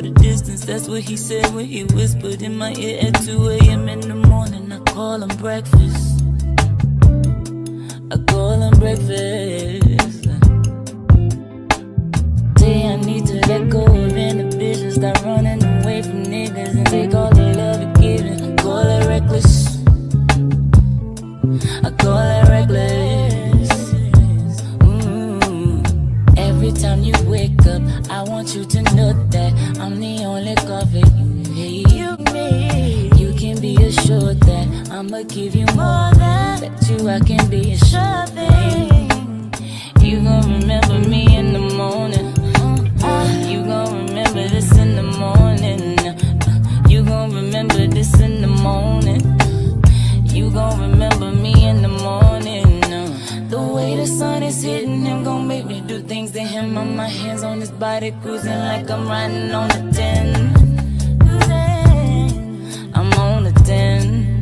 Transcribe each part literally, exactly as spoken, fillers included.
the distance. That's what he said when he whispered in my ear at two A M in the morning. I call him breakfast. I call him breakfast. Say I need to let go of inhibitions, stop running away from niggas and take all the love you're giving. I call it reckless. I call it reckless. Mm-hmm. Every time you wake up, I want you to know that I'm the only cover you need. You need. You can be assured that I'ma give you more than that. You, I can be assured thing. You gon' remember me in the morning. Uh, you gon' remember this in the morning. Uh, you gon' remember this in the morning. You gon' remember me in the morning. uh, The way the sun is hitting him gon' make me do things to him. On my hands on his body, cruising like I'm riding on a ten. I'm on a ten.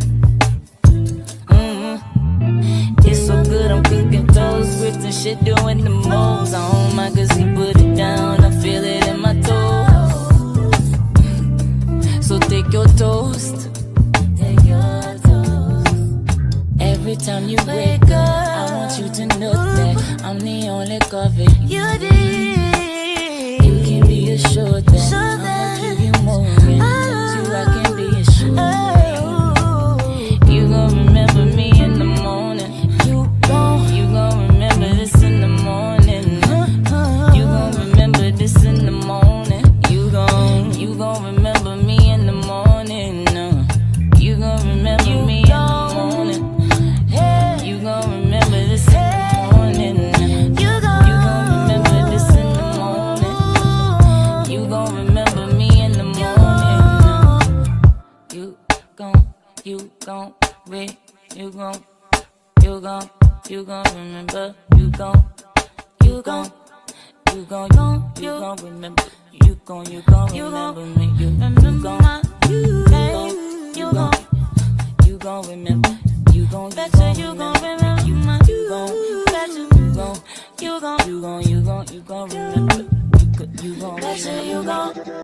mm-hmm. It's so good, I'm cooking toast, twisting shit, doing the moves. Oh my, cause he put it down, I feel it in my toes. So take your toast. Take your toast. Every time you wake up, I want you to know that I'm the only cover you need. You can be assured that I'ma give you more than you, I can be assured. You gon' remember me in the morning. You gon' You gon' remember this in the morning. You gon' remember this in the morning. You gon' You gon' remember me in the morning. You gon' remember me in the morning. You gon' remember this in the morning. You gon' remember this in the morning. You gon' remember me in the morning. You gon' You gon' re You gon' You gon' You gon' remember. You gon' You gon' You gon' You gon' remember. You gon' You gon' remember me. You gon' You gon' You gon' You gon' You gon' remember.